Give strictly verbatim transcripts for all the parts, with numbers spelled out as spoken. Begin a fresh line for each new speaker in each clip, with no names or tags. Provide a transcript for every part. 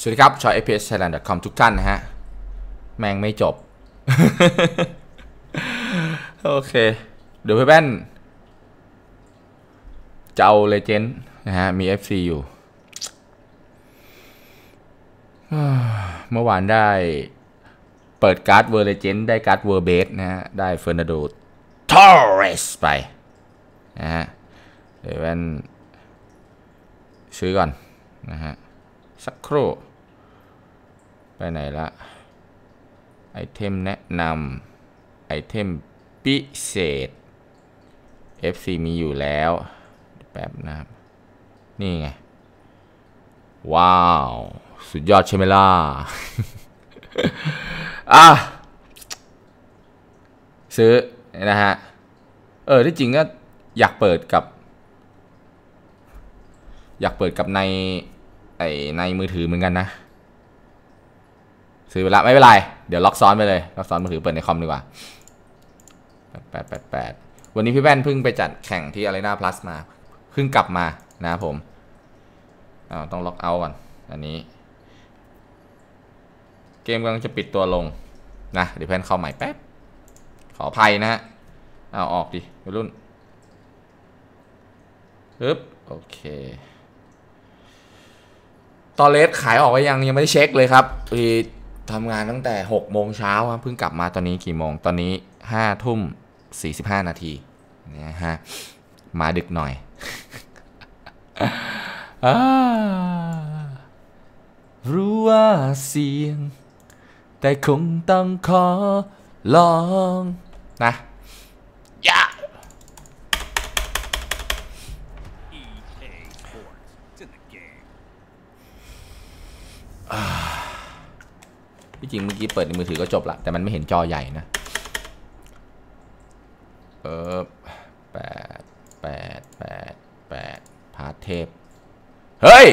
สวัสดีครับชอย เอฟ พี เอส ไทยแลนด์ ดอท คอม ทุกท่านนะฮะแม่งไม่จบ โอเคเดี๋ยวพี่แป้นจะเอาเลเจนด์นะฮะมี เอฟ ซี อยู่เมื่อวานได้เปิดการ์ดเวอร์เลเจนด์ได้การ์ดเวอร์เบสนะฮะได้เฟอร์นันโด ทอร์เรสไปนะฮะเดี๋ยวแป้นซื้อก่อนนะฮะสักครู่ไปไหนละไอเทมแนะนำไอเทมพิเศษ เอฟ ซี มีอยู่แล้วแป๊บนะครับนี่ไงว้าวสุดยอดใช่ไหมล่ะ อ่ะซื้อนะฮะเออที่จริงก็อยากเปิดกับอยากเปิดกับในไอในมือถือเหมือนกันนะซื้อไปละไม่เป็นไรเดี๋ยวล็อกซ้อนไปเลยล็อกซ้อนมือถือเปิดในคอมดีกว่าแปดแปดแปดวันนี้พี่แว่นเพิ่งไปจัดแข่งที่ Arena Plus มาเพิ่งกลับมานะผมต้องล็อกเอาท์ก่อนอันนี้เกมกำลังจะปิดตัวลงนะเดี๋ยวแพนเข้าใหม่แป๊บขออภัยนะฮะเอาออกดิวัยรุ่นปึ๊บโอเคตอนเลสขายออกไปยังยังไม่ได้เช็คเลยครับทำงานตั้งแต่หกโมงเช้าครับเพิ่งกลับมาตอนนี้กี่โมงตอนนี้ห้าทุ่มสี่สิบห้านาทีนะฮะมาดึกหน่อย รู้ว่าเสี่ยงแต่คงต้องขอลองนะยะที่จริงเมื่อกี้เปิดในมือถือก็จบละแต่มันไม่เห็นจอใหญ่นะเออแปดแปดแปดแปดพาร์ทเทพเฮ้ย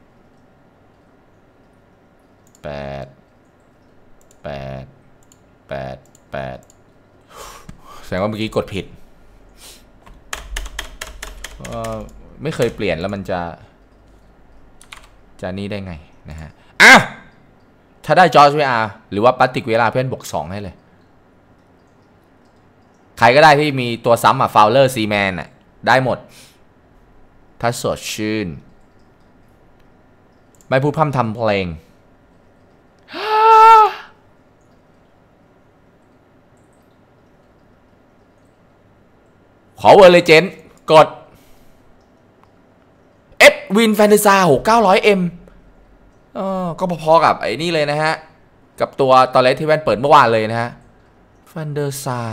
แปดแปดแปดแปดแสดงว่าเมื่อกี้กดผิดไม่เคยเปลี่ยนแล้วมันจะจะนี่ได้ไงนะฮะอ่ะถ้าได้จอร์จเวอาร์หรือว่าปัตติกเวลาเพื่อนบวกสองให้เลยใครก็ได้ที่มีตัวซ้ำอ่ะฟาวเลอร์ซีแมนอ่ะได้หมดถ้าสดชื่นไม่พูดพร่ำทำเพลงขอเวอร์เลเจนด์กด F Win Fantasy หกเก้าร้อยเอ็มอ๋อก็พอๆกับไอ้นี่เลยนะฮะกับตัวตอนเล็กที่แว่นเปิดเมื่อวานเลยนะฮะฟันเดอร์ซา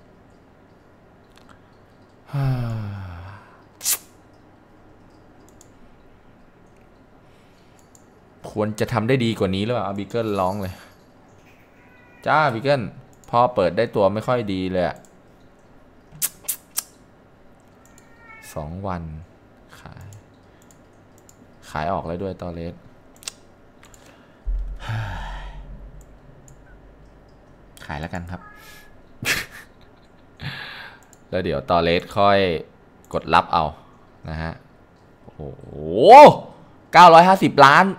ควรจะทำได้ดีกว่านี้หรือเปล่าบิเกิลร้องเลยจ้าบิเกิลพอเปิดได้ตัวไม่ค่อยดีเลยอะสองวันขายขายออกเลยด้วยตอเลสขายแล้วกันครับ แล้วเดี๋ยวตอเลสค่อยกดรับเอานะฮะโอ้โหเก้าร้อยห้าสิบล้าน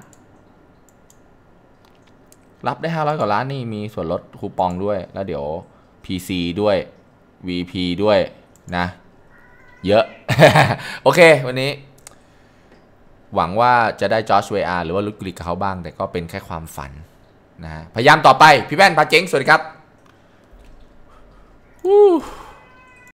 รับได้ห้าร้อยกว่าล้านนี่มีส่วนลดคูปองด้วยแล้วเดี๋ยว พี ซี ด้วย วี พี ด้วยนะเยอะ โอเควันนี้หวังว่าจะได้จอร์จเวอาร์หรือว่าลุกกลิกกับเขาบ้างแต่ก็เป็นแค่ความฝันนะฮะพยายามต่อไปพี่แว่นพาเจ๊งสวัสดีครับ